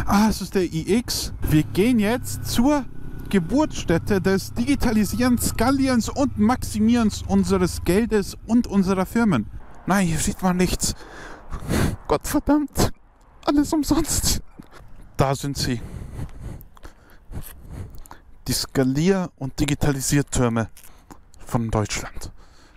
Ah, es ist der iX. Wir gehen jetzt zur Geburtsstätte des Digitalisierens, Skalierens und Maximierens unseres Geldes und unserer Firmen. Nein, hier sieht man nichts. Gottverdammt. Alles umsonst. Da sind sie. Die Skalier- und Digitalisiertürme von Deutschland.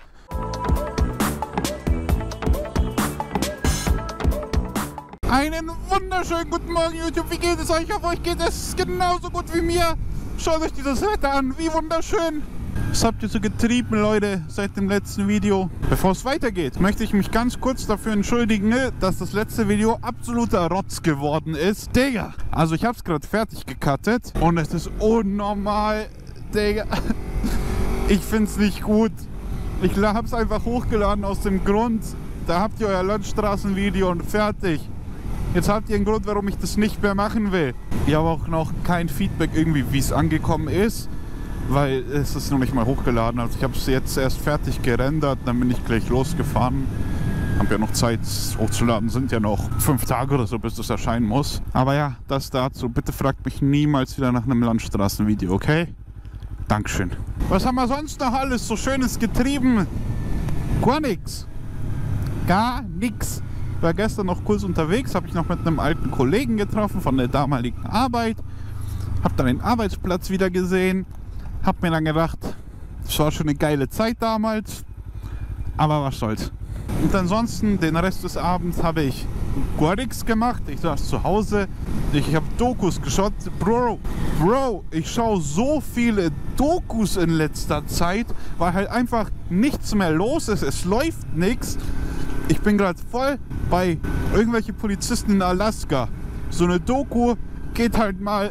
Einen wunderschönen guten Morgen, YouTube. Wie geht es euch? Ich hoffe, euch geht es genauso gut wie mir. Schaut euch dieses Wetter an. Wie wunderschön. Was habt ihr so getrieben, Leute, seit dem letzten Video? Bevor es weitergeht, möchte ich mich ganz kurz dafür entschuldigen, dass das letzte Video absoluter Rotz geworden ist. Digga! Also ich habe es gerade fertig gecuttet und es ist unnormal. Digga! Ich finde es nicht gut. Ich habe es einfach hochgeladen aus dem Grund, da habt ihr euer Landstraßenvideo und fertig. Jetzt habt ihr einen Grund, warum ich das nicht mehr machen will. Ich habe auch noch kein Feedback irgendwie, wie es angekommen ist, weil es ist noch nicht mal hochgeladen. Also ich habe es jetzt erst fertig gerendert, dann bin ich gleich losgefahren. Habe ja noch Zeit hochzuladen, sind ja noch 5 Tage oder so, bis das erscheinen muss. Aber ja, das dazu. Bitte fragt mich niemals wieder nach einem Landstraßenvideo, okay? Dankeschön. Was haben wir sonst noch alles so Schönes getrieben? Gar nichts. Gar nichts. Ich war gestern noch kurz unterwegs, habe ich noch mit einem alten Kollegen getroffen von der damaligen Arbeit. Habe dann den Arbeitsplatz wieder gesehen. Habe mir dann gedacht, es war schon eine geile Zeit damals. Aber was soll's. Und ansonsten, den Rest des Abends habe ich gar nichts gemacht. Ich saß zu Hause. Ich habe Dokus geschaut. Bro, ich schaue so viele Dokus in letzter Zeit, weil halt einfach nichts mehr los ist. Es läuft nichts. Ich bin gerade voll bei irgendwelchen Polizisten in Alaska. So eine Doku geht halt mal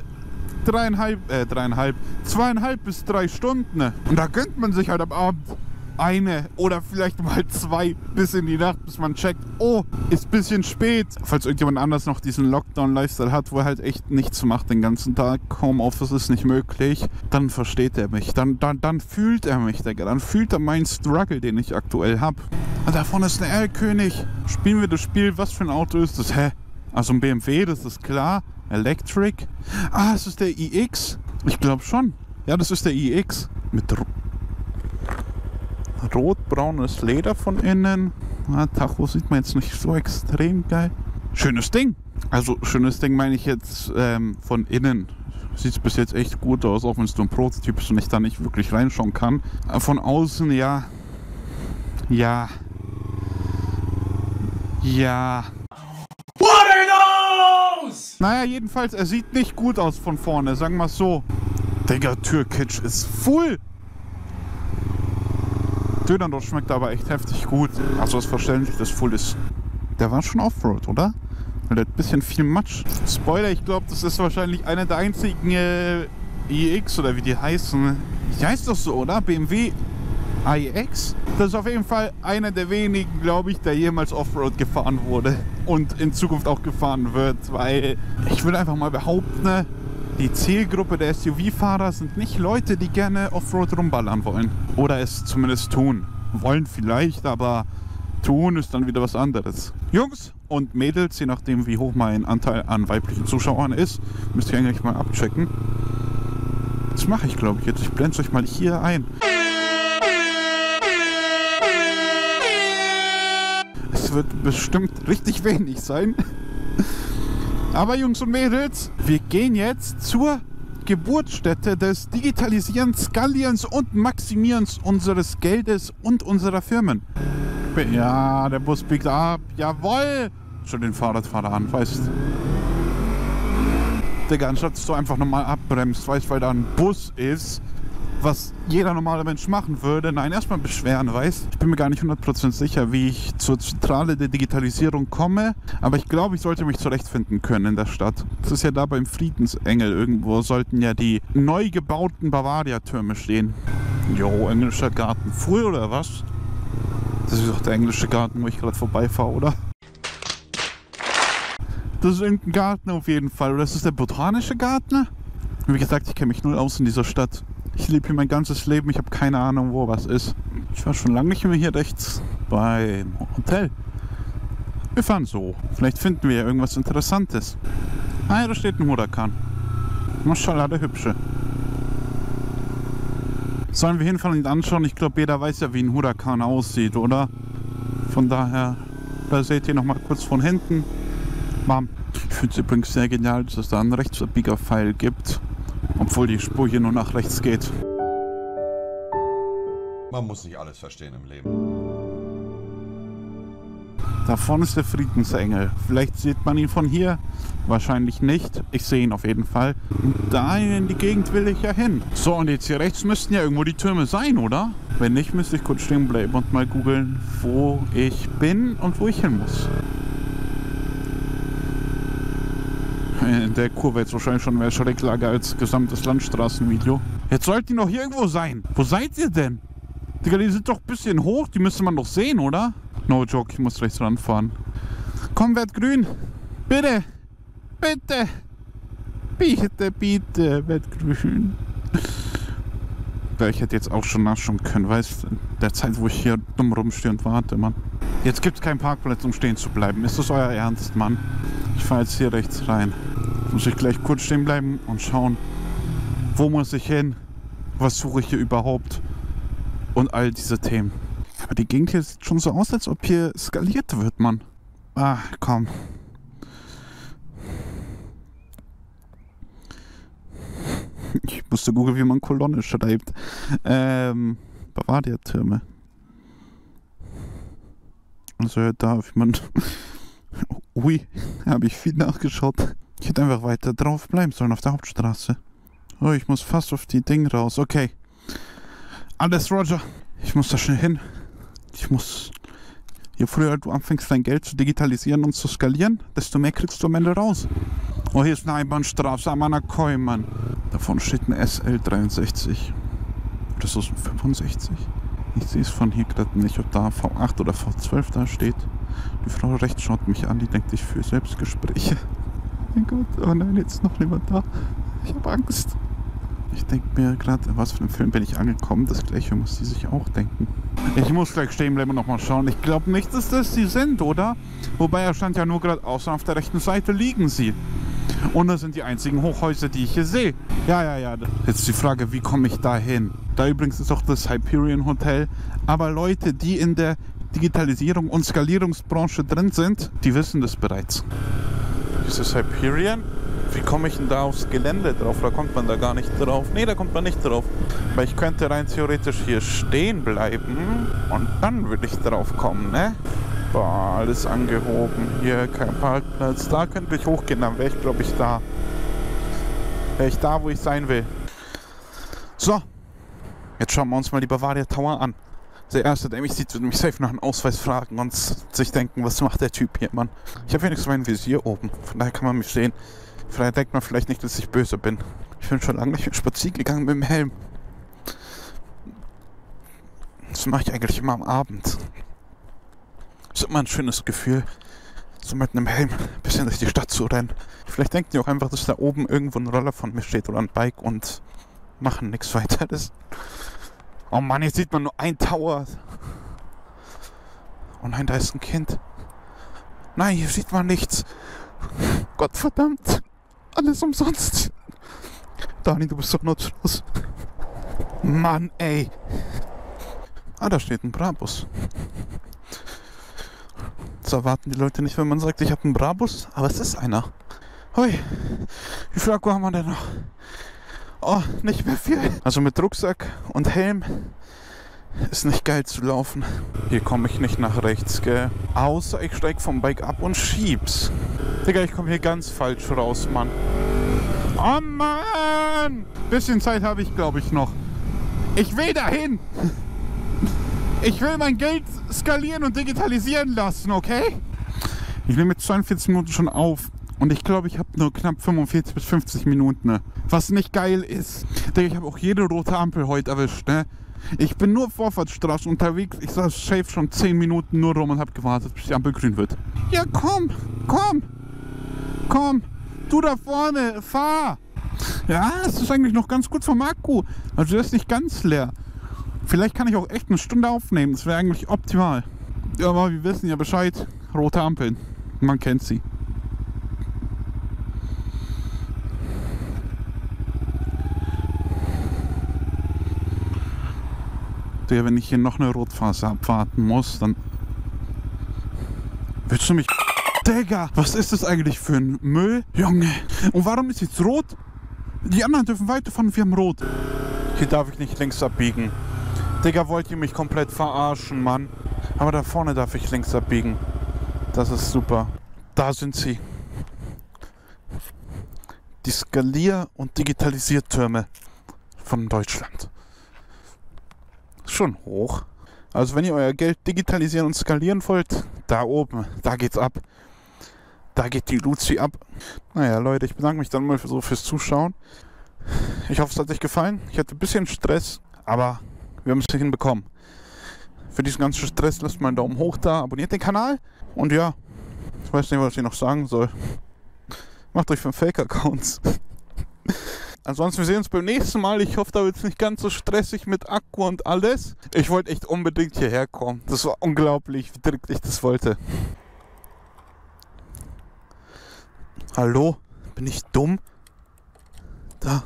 2,5 bis 3 Stunden. Und da gönnt man sich halt am Abend eine oder vielleicht mal 2 bis in die Nacht, bis man checkt, oh, ist ein bisschen spät. Falls irgendjemand anders noch diesen Lockdown-Lifestyle hat, wo er halt echt nichts macht den ganzen Tag, Homeoffice ist nicht möglich, dann versteht er mich. Dann fühlt er mich, Digga. Dann fühlt er meinen Struggle, den ich aktuell habe. Und davon ist ein Erlkönig. Spielen wir das Spiel, was für ein Auto ist das? Hä? Also ein BMW, das ist klar. Electric. Ah, es ist der iX. Ich glaube schon. Ja, das ist der iX. Mit rotbraunes Leder von innen. Tacho sieht man jetzt nicht so extrem geil. Schönes Ding. Also schönes Ding meine ich jetzt von innen. Sieht bis jetzt echt gut aus, auch wenn es nur ein Prototyp ist und ich da nicht wirklich reinschauen kann. Von außen, ja. Ja. What are those? Naja, jedenfalls, er sieht nicht gut aus von vorne, sagen wir es so. Digga, Türkitsch ist full. Dönerdorf schmeckt aber echt heftig gut. Also ist verständlich, dass full ist. Der war schon Offroad, oder? Weil der hat ein bisschen viel Matsch. Spoiler, ich glaube, das ist wahrscheinlich einer der einzigen iX oder wie die heißen. Die heißt doch so, oder? BMW iX. Das ist auf jeden Fall einer der wenigen, glaube ich, der jemals Offroad gefahren wurde. Und in Zukunft auch gefahren wird. Weil ich würde einfach mal behaupten, die Zielgruppe der SUV-Fahrer sind nicht Leute, die gerne Offroad rumballern wollen. Oder es zumindest tun. Wollen vielleicht, aber tun ist dann wieder was anderes. Jungs und Mädels, je nachdem wie hoch mein Anteil an weiblichen Zuschauern ist, müsst ihr eigentlich mal abchecken. Das mache ich, glaube ich, jetzt. Ich blende es euch mal hier ein. Es wird bestimmt richtig wenig sein. Aber Jungs und Mädels, wir gehen jetzt zur Geburtsstätte des Digitalisierens, Skalierens und Maximierens unseres Geldes und unserer Firmen. Ja, der Bus biegt ab. Jawohl! Schon den Fahrradfahrer an, weißt du. Digga, anstatt dass du einfach nochmal abbremst, weißt, weil da ein Bus ist, was jeder normale Mensch machen würde. Nein, erstmal beschweren, weißt. Ich bin mir gar nicht 100% sicher, wie ich zur Zentrale der Digitalisierung komme, aber ich glaube, ich sollte mich zurechtfinden können in der Stadt. Das ist ja da beim Friedensengel irgendwo, sollten ja die neu gebauten Bavaria-Türme stehen. Jo, englischer Garten. Full oder was? Das ist doch der englische Garten, wo ich gerade vorbeifahre, oder? Das ist irgendein Garten auf jeden Fall. Oder ist das der botanische Garten? Wie gesagt, ich kenne mich null aus in dieser Stadt. Ich lebe hier mein ganzes Leben, ich habe keine Ahnung, wo was ist. Ich war schon lange nicht mehr hier rechts beim Hotel. Wir fahren so. Vielleicht finden wir ja irgendwas Interessantes. Ah, da steht ein Huracan. Maschallah, der Hübsche. Sollen wir hinfahren und ihn anschauen? Ich glaube, jeder weiß ja, wie ein Huracan aussieht, oder? Von daher, da seht ihr nochmal kurz von hinten. Bam. Ich finde es übrigens sehr genial, dass es da einen Rechtsabbiegerpfeil gibt. Obwohl die Spur hier nur nach rechts geht. Man muss nicht alles verstehen im Leben. Da vorne ist der Friedensengel. Vielleicht sieht man ihn von hier. Wahrscheinlich nicht. Ich sehe ihn auf jeden Fall. Und da in die Gegend will ich ja hin. So, und jetzt hier rechts müssten ja irgendwo die Türme sein, oder? Wenn nicht, müsste ich kurz stehen bleiben und mal googeln, wo ich bin und wo ich hin muss. In der Kurve jetzt wahrscheinlich schon mehr Schrecklage als gesamtes Landstraßenvideo. Jetzt sollten die noch hier irgendwo sein. Wo seid ihr denn? Digga, die sind doch ein bisschen hoch. Die müsste man doch sehen, oder? No joke, ich muss rechts ranfahren. Komm, werd grün. Bitte. Bitte. Bitte, bitte, werd grün. Ich hätte jetzt auch schon nachschauen können, weißt du, in der Zeit, wo ich hier dumm rumstehe und warte, Mann. Jetzt gibt es keinen Parkplatz, um stehen zu bleiben. Ist das euer Ernst, Mann? Ich fahre jetzt hier rechts rein. Muss ich gleich kurz stehen bleiben und schauen, wo muss ich hin? Was suche ich hier überhaupt? Und all diese Themen. Aber die Gegend hier sieht schon so aus, als ob hier skaliert wird, Mann. Ah, komm. Ich musste googeln, wie man Kolonne schreibt. Bavaria-Türme. Also da, wie man... Ui, habe ich viel nachgeschaut. Ich hätte einfach weiter drauf bleiben sollen auf der Hauptstraße. Oh, ich muss fast auf die Dinge raus. Okay. Alles, Roger. Ich muss da schnell hin. Ich muss... Je früher du anfängst, dein Geld zu digitalisieren und zu skalieren, desto mehr kriegst du am Ende raus. Oh, hier ist eine Einbahnstraße am Anakoi, Mann. Davon steht ein SL63. Das ist ein 65. Ich sehe es von hier gerade nicht, ob da V8 oder V12 da steht. Die Frau rechts schaut mich an, die denkt, ich führe Selbstgespräche. Mein Gott, oh nein, jetzt ist noch jemand da. Ich habe Angst. Ich denke mir gerade, was für einen Film bin ich angekommen? Das gleiche muss die sich auch denken. Ich muss gleich stehen bleiben und nochmal schauen. Ich glaube nicht, dass das die sind, oder? Wobei er stand ja nur gerade außen auf der rechten Seite liegen sie. Und das sind die einzigen Hochhäuser, die ich hier sehe. Ja. Jetzt die Frage, wie komme ich da hin? Da übrigens ist auch das Hyperion Hotel. Aber Leute, die in der Digitalisierung und Skalierungsbranche drin sind, die wissen das bereits. Ist das Hyperion? Wie komme ich denn da aufs Gelände drauf? Da kommt man da gar nicht drauf. Nee, da kommt man nicht drauf. Weil ich könnte rein theoretisch hier stehen bleiben und dann würde ich drauf kommen, ne? Boah, alles angehoben. Hier kein Parkplatz. Da könnte ich hochgehen, dann wäre ich, glaube ich, da. Wäre ich da, wo ich sein will. So. Jetzt schauen wir uns mal die Bavaria Tower an. Der Erste, der mich sieht, wird mich safe nach einem Ausweis fragen und sich denken, was macht der Typ hier, Mann? Ich habe wenigstens mein Visier oben. Von daher kann man mich sehen. Vielleicht denkt man vielleicht nicht, dass ich böse bin. Ich bin schon lange nicht mehr spazieren gegangen mit dem Helm. Das mache ich eigentlich immer am Abend. Das ist immer ein schönes Gefühl, so mit einem Helm ein bisschen durch die Stadt zu rennen. Vielleicht denken die auch einfach, dass da oben irgendwo ein Roller von mir steht oder ein Bike und machen nichts weiteres. Oh Mann, jetzt sieht man nur ein Tower. Oh nein, da ist ein Kind. Nein, hier sieht man nichts. Gottverdammt. Alles umsonst. Dani, du bist doch nutzlos. Mann, ey. Ah, da steht ein Brabus. Das erwarten die Leute nicht, wenn man sagt, ich habe einen Brabus. Aber es ist einer. Hui. Wie viel Akku haben wir denn noch? Oh, nicht mehr viel. Also mit Rucksack und Helm ist nicht geil zu laufen. Hier komme ich nicht nach rechts, gell? Außer ich steig vom Bike ab und schieb's. Digga, ich komme hier ganz falsch raus, Mann. Oh Mann! Bisschen Zeit habe ich, glaube ich, noch. Ich will dahin! Ich will mein Geld skalieren und digitalisieren lassen, okay? Ich nehme jetzt 42 Minuten schon auf. Und ich glaube, ich habe nur knapp 45 bis 50 Minuten, ne? Was nicht geil ist. Digga, ich habe auch jede rote Ampel heute erwischt, ne? Ich bin nur Vorfahrtsstraße unterwegs. Ich saß safe schon 10 Minuten nur rum und habe gewartet, bis die Ampel grün wird. Ja, komm! Komm! Du da vorne, fahr! Ja, es ist eigentlich noch ganz gut vom Akku. Also der ist nicht ganz leer. Vielleicht kann ich auch echt eine Stunde aufnehmen. Das wäre eigentlich optimal. Ja, aber wir wissen ja Bescheid. Rote Ampeln. Man kennt sie. dachte, wenn ich hier noch eine Rotphase abwarten muss, dann... Willst du mich... Digga, was ist das eigentlich für ein Müll? Junge, und warum ist jetzt rot? Die anderen dürfen weiterfahren, wir haben rot. Hier darf ich nicht links abbiegen. Digga, wollt ihr mich komplett verarschen, Mann? Aber da vorne darf ich links abbiegen. Das ist super. Da sind sie. Die Skalier- und Digitalisiertürme von Deutschland. Schon hoch. Also wenn ihr euer Geld digitalisieren und skalieren wollt, da oben, da geht's ab. Da geht die Luzi ab. Naja, Leute, ich bedanke mich dann mal fürs Zuschauen. Ich hoffe, es hat euch gefallen. Ich hatte ein bisschen Stress, aber wir haben es hinbekommen. Für diesen ganzen Stress lasst mal einen Daumen hoch da, abonniert den Kanal. Und ja, ich weiß nicht, was ich noch sagen soll. Macht euch 5 Fake-Accounts. Ansonsten, wir sehen uns beim nächsten Mal. Ich hoffe, da wird es nicht ganz so stressig mit Akku und alles. Ich wollte echt unbedingt hierher kommen. Das war unglaublich, wie direkt ich das wollte. Hallo? Bin ich dumm? Da.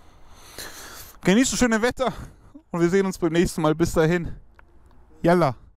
Genießt das schöne Wetter. Und wir sehen uns beim nächsten Mal. Bis dahin. Yalla.